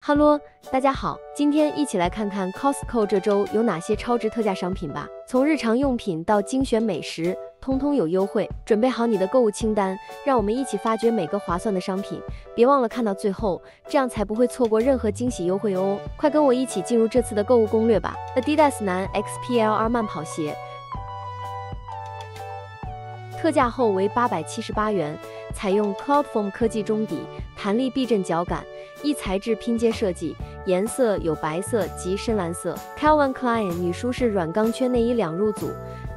哈喽，大家好，今天一起来看看 Costco 这周有哪些超值特价商品吧。从日常用品到精选美食，通通有优惠。准备好你的购物清单，让我们一起发掘每个划算的商品。别忘了看到最后，这样才不会错过任何惊喜优惠哦。快跟我一起进入这次的购物攻略吧。Adidas 男 XPLR 慢跑鞋，特价后为878元，采用 Cloudfoam 科技中底，弹力避震脚感，一材质拼接设计，颜色有白色及深蓝色。Calvin Klein 女舒适软钢圈内衣两入组，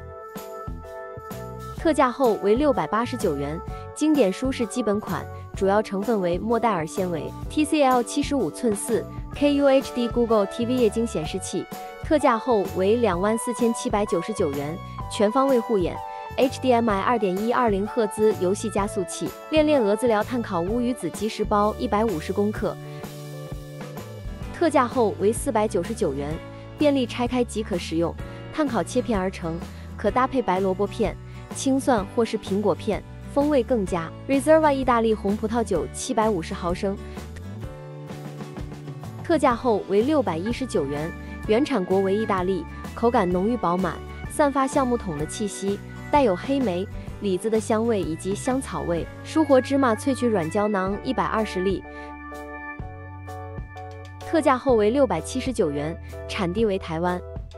特价后为689元，经典舒适基本款，主要成分为莫代尔纤维 ，TCL 75寸4K UHD Google TV 液晶显示器，特价后为24799元，全方位护眼。HDMI 2.120赫兹游戏加速器，恋恋鹅资疗碳烤乌鱼子即食包150公克，特价后为499元，便利拆开即可食用，碳烤切片而成，可搭配白萝卜片、青蒜或是苹果片，风味更佳。Reserva 意大利红葡萄酒750毫升，特价后为619元，原产国为意大利，口感浓郁饱满，散发橡木桶的气息。带有黑莓、李子的香味以及香草味，舒活芝麻萃取软胶囊120粒，特价后为679元，产地为台湾。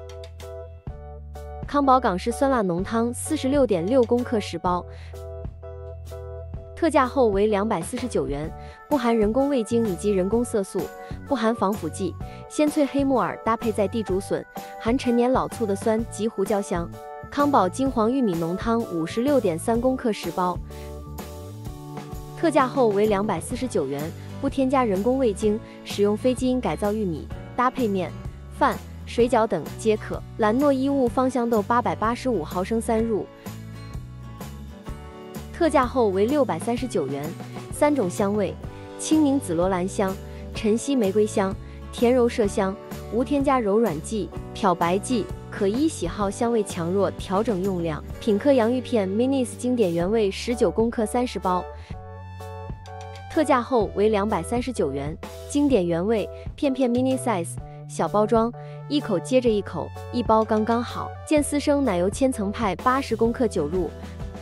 康宝港式酸辣浓汤46.6公克10包，特价后为249元，不含人工味精以及人工色素，不含防腐剂，鲜脆黑木耳搭配在地竹笋，含陈年老醋的酸及胡椒香。康宝金黄玉米浓汤56.3公克10包，特价后为249元，不添加人工味精，使用非基因改造玉米，搭配面、饭、水饺等皆可。兰诺衣物芳香豆885毫升3入，特价后为639元，3种香味：青柠紫罗兰香、晨曦玫瑰香、甜柔麝香，无添加柔软剂、漂白剂。可依喜好香味强弱调整用量。品客洋芋片 Minis 经典原味19公克30包，特价后为239元，经典原味片片 mini size 小包装，一口接着一口，一包刚刚好。健丝生奶油千层派80公克9入，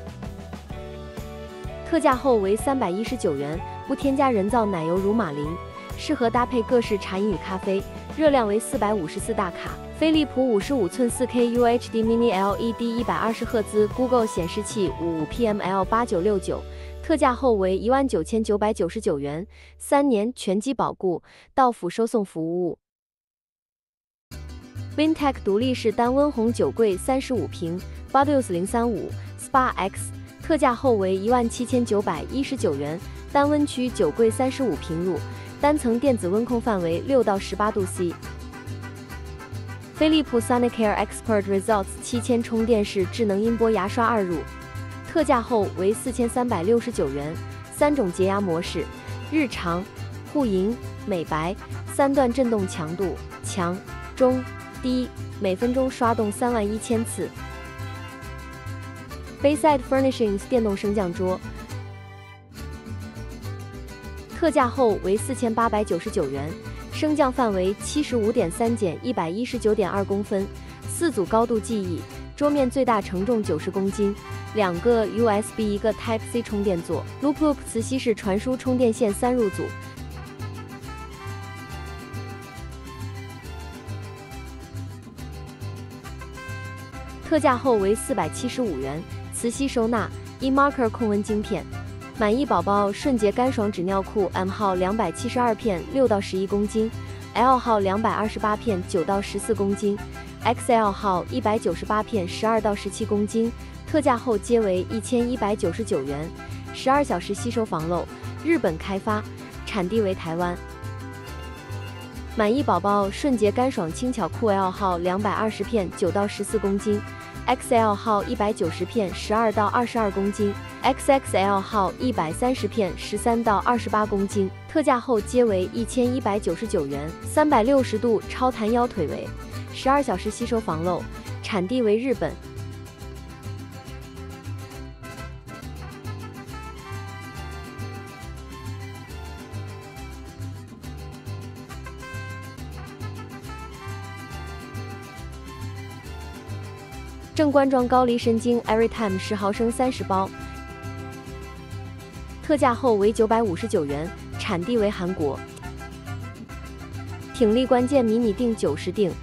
特价后为319元，不添加人造奶油乳马林，适合搭配各式茶饮与咖啡，热量为454大卡。飞利浦55寸4K UHD Mini LED 120赫兹 Google 显示器55PML 8969，特价后为19999元，3年全机保固，到府收送服务。Vintech 独立式单温红酒柜35瓶 Bodius 035 Spa X， 特价后为17919元，单温区酒柜35瓶入，单层电子温控范围6到18度C。飞利浦 Sonicare Expert Results 7000充电式智能音波牙刷2入，特价后为4369元，3种洁牙模式：日常、护龈、美白，3段震动强度强、中、低，每分钟刷动31000次。Bayside Furnishings 电动升降桌，特价后为4899元。升降范围75.3减119.2公分，4组高度记忆，桌面最大承重90公斤，2个 USB 1个 Type C 充电座 ，Loop 磁吸式传输充电线3入组，特价后为475元，磁吸收纳，eMarker 控温晶片。满意宝宝顺洁干爽纸尿裤 M 号272片6到11公斤 ，L 号228片9到14公斤 ，XL 号198片12到17公斤，特价后皆为1199元，12小时吸收防漏，日本开发，产地为台湾。满意宝宝顺洁干爽轻巧裤 L 号220片9到14公斤。XL 号190片12到22公斤 ，XXL 号130片13到28公斤，特价后皆为1199元，360度超弹腰腿围，12小时吸收防漏，产地为日本。 正冠状高丽参精 Everytime 10毫升30包，特价后为959元，产地为韩国。挺力关键迷你锭90锭，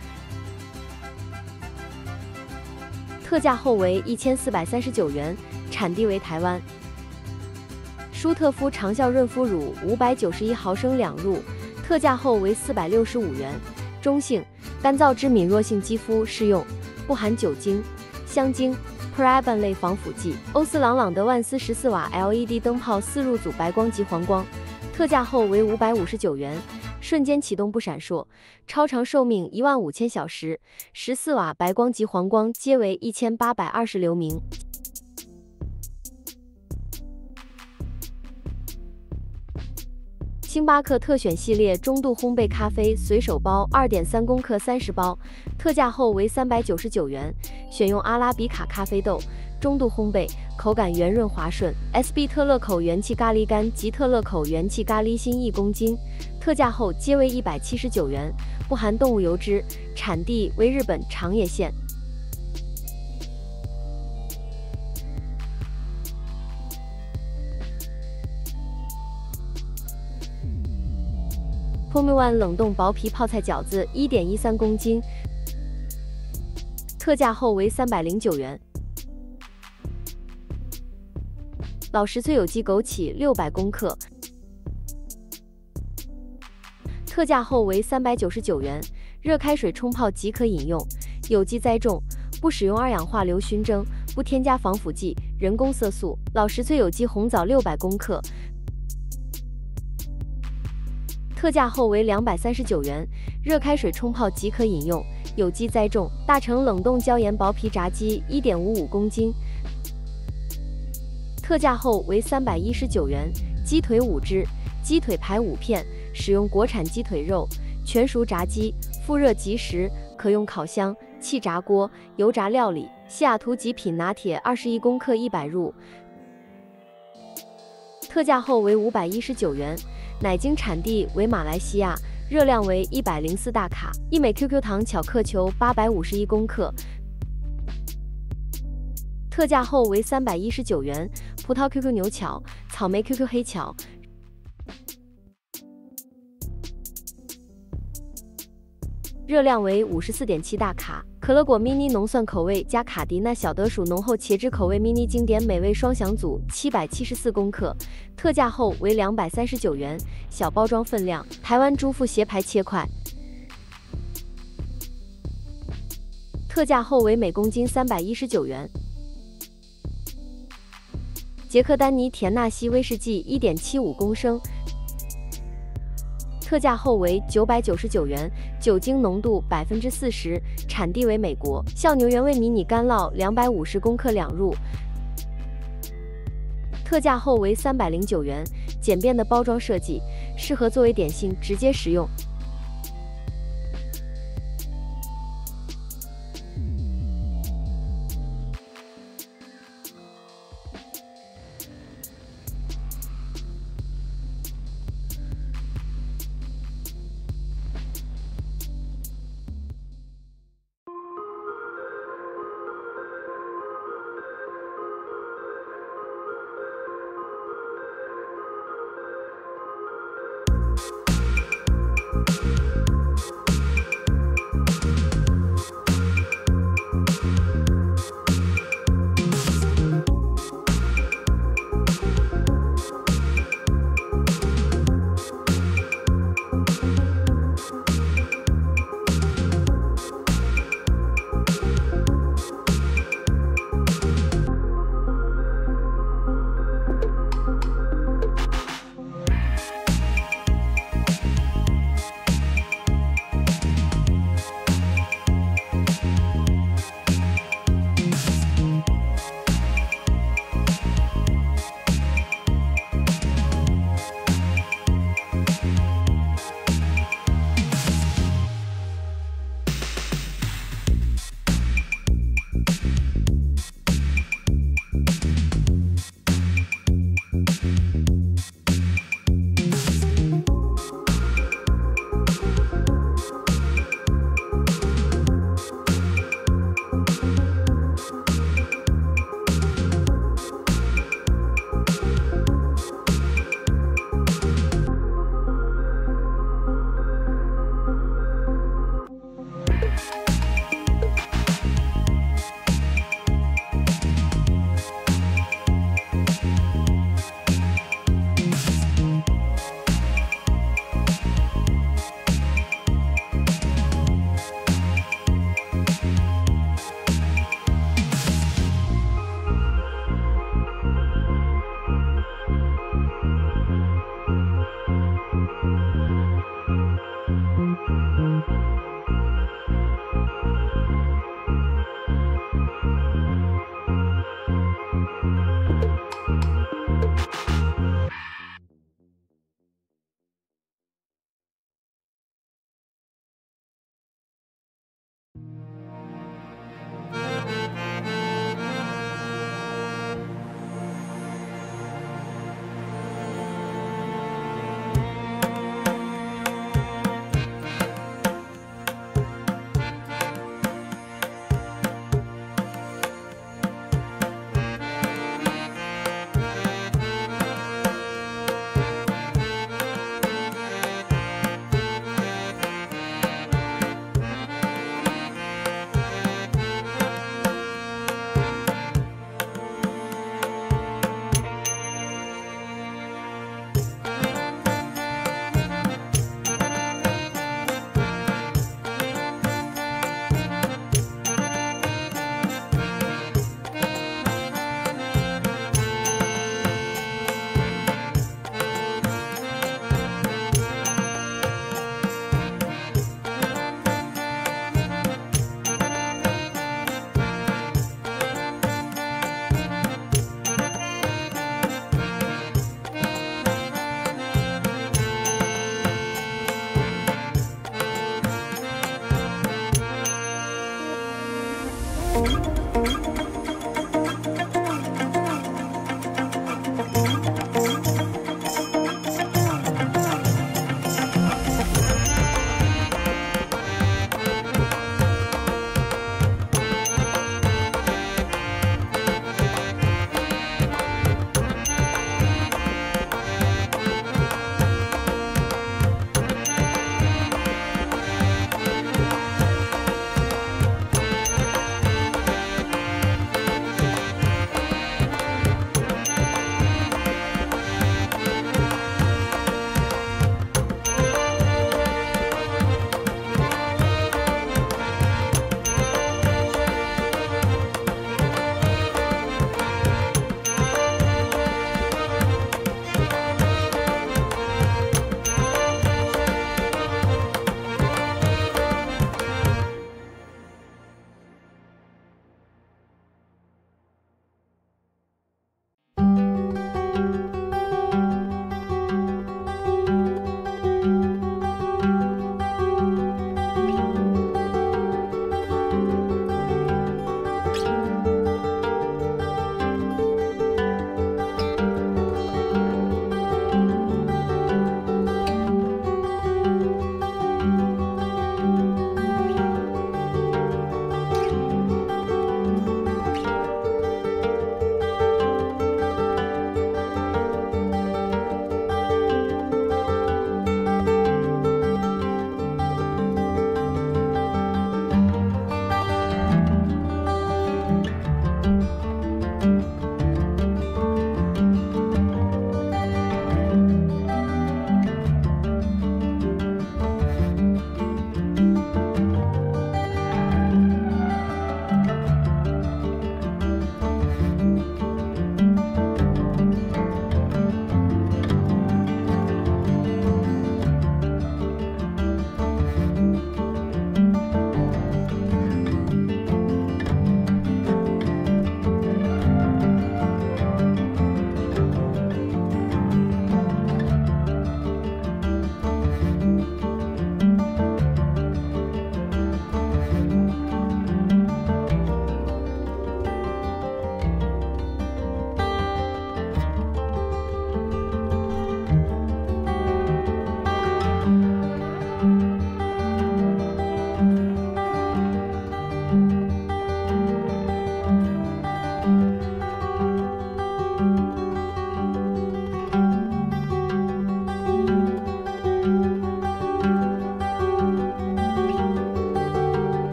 特价后为1439元，产地为台湾。舒特肤长效润肤乳591毫升2入，特价后为465元，中性，干燥至敏弱性肌肤适用，不含酒精、香精、paraben 类防腐剂。欧司朗朗德万斯14瓦 LED 灯泡4入组白光及黄光，特价后为559元，瞬间启动不闪烁，超长寿命15000小时，14瓦白光及黄光皆为1820流明。星巴克特选系列中度烘焙咖啡随手包2.3公克30包，特价后为399元，选用阿拉比卡咖啡豆，中度烘焙，口感圆润滑顺。SB 特乐口元气咖喱干及特乐口元气咖喱心1公斤，特价后皆为179元，不含动物油脂，产地为日本长野县。Pumi One 冷冻薄皮泡菜饺子1.13公斤，特价后为309元。老实萃有机枸杞600公克，特价后为399元，热开水冲泡即可饮用，有机栽种，不使用二氧化硫熏蒸，不添加防腐剂、人工色素。老实萃有机红枣600公克。特价后为239元，热开水冲泡即可饮用，有机栽种。大成冷冻椒盐薄皮炸鸡1.55公斤，特价后为319元。鸡腿5只，鸡腿排5片，使用国产鸡腿肉，全熟炸鸡，复热即食，可用烤箱、气炸锅、油炸料理。西雅图极品拿铁21公克100入，特价后为519元。奶精产地为马来西亚，热量为104大卡。一美 QQ 糖巧克球851公克，特价后为319元。葡萄 QQ 牛巧，草莓 QQ 黑巧，热量为54.7大卡。可乐果 mini 浓蒜口味加卡迪娜小得薯浓厚茄汁口味 mini 经典美味双享组774公克，特价后为239元，小包装分量。台湾猪腹斜排切块，特价后为每公斤319元。杰克丹尼田纳西威士忌1.75公升，特价后为999元，酒精浓度40%，产地为美国。孝牛原味迷你干酪250公克2入，特价后为309元，简便的包装设计，适合作为点心直接食用。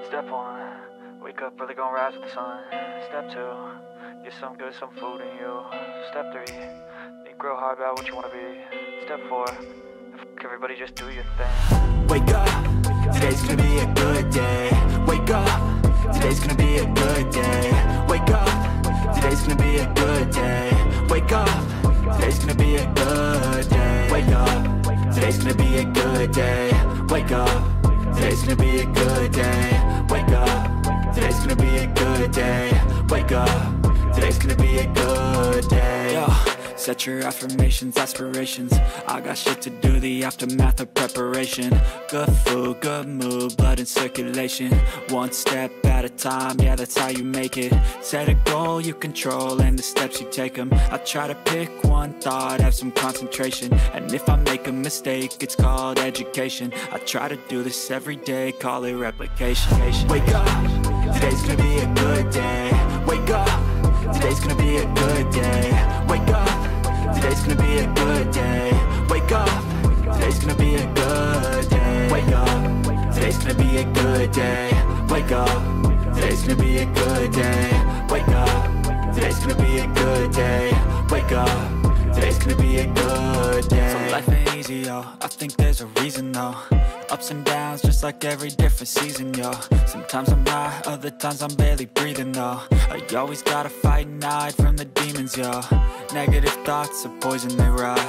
Step 1, wake up early, gonna rise with the sun. Step 2, get some good, some food in you. Step 3, think real hard about what you wanna be. Step 4, everybody just do your thing. Wake up, today's gonna be a good day. Wake up, today's gonna be a good day. Wake up, today's gonna be a good day. Wake up, today's gonna be a good day. Wake up, today's gonna be a good day. Wake up, today's gonna be a good day. Wake up, today's gonna be a good day. Wake up, today's gonna be a good day. Yo, set your affirmations, aspirations. I got shit to do, the aftermath of preparation. Good food, good mood, blood in circulation. One step at a time, yeah, that's how you make it. Set a goal you control and the steps you take them. I try to pick one thought, have some concentration. And if I make a mistake, it's called education. I try to do this every day, call it replication. Wake up, today's gonna be a good day. Wake up, today's gonna be a good day. Wake up, today's gonna be a good day. Wake up, today's gonna be a good day. Wake up, today's gonna be a good day. Wake up, today's gonna be a good day. Wake up, today's gonna be a good day. Wake up, today's gonna be a good day. So life ain't easy, yo, I think there's a reason though. Ups and downs, just like every different season, yo. Sometimes I'm high, other times I'm barely breathing, though. I always gotta fight and hide from the demons, yo. Negative thoughts are poison, they rot.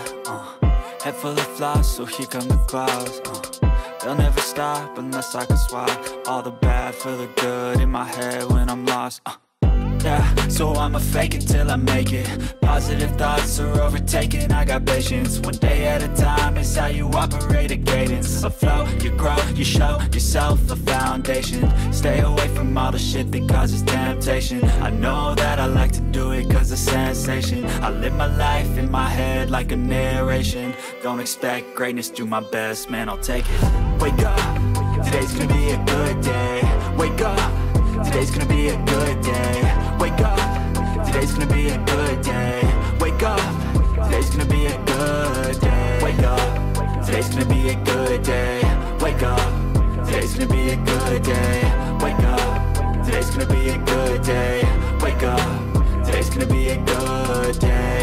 Head full of flies, so here come the clouds. They'll never stop unless I can swap all the bad for the good in my head when I'm lost. Yeah, so I'ma fake it till I make it. Positive thoughts are overtaken, I got patience. One day at a time is how you operate a cadence. A flow, you grow, you show yourself a foundation. Stay away from all the shit that causes temptation. I know that I like to do it cause it's sensation. I live my life in my head like a narration. Don't expect greatness, do my best, man, I'll take it. Wake up, today's gonna be a good day. Wake up, today's gonna be a good day. Wake up, today's gonna be a good day. Wake up, today's gonna be a good day. Wake up, today's gonna be a good day. Wake up, today's gonna be a good day. Wake up, today's gonna be a good day. Wake up, today's gonna be a good day.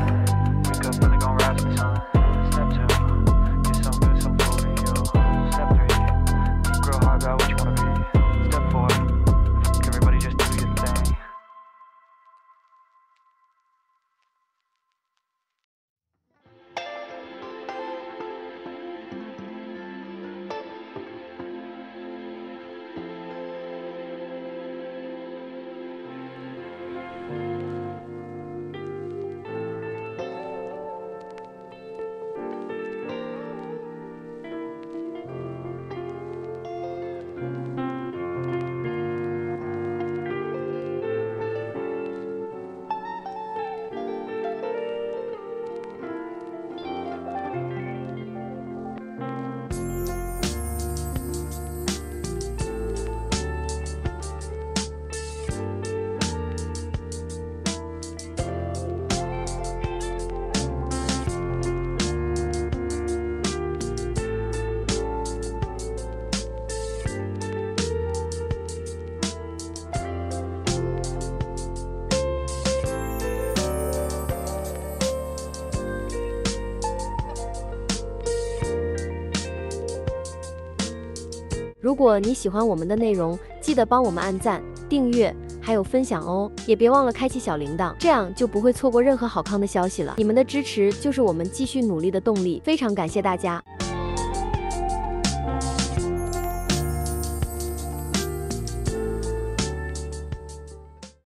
Wake up early, gonna rise with the sun. Step 2, get some good, some food in you. Step 3, think real hard about what you wanna be. Step 4, everybody just do your thing. 如果你喜欢我们的内容，记得帮我们按赞、订阅，还有分享哦，也别忘了开启小铃铛，这样就不会错过任何好康的消息了。你们的支持就是我们继续努力的动力，非常感谢大家。